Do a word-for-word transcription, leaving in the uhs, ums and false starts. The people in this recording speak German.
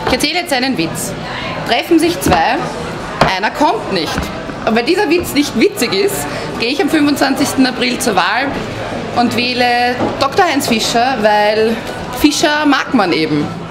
Ich erzähle jetzt einen Witz. Treffen sich zwei, einer kommt nicht. Und weil dieser Witz nicht witzig ist, gehe ich am fünfundzwanzigsten April zur Wahl und wähle Doktor Heinz Fischer, weil Fischer mag man eben.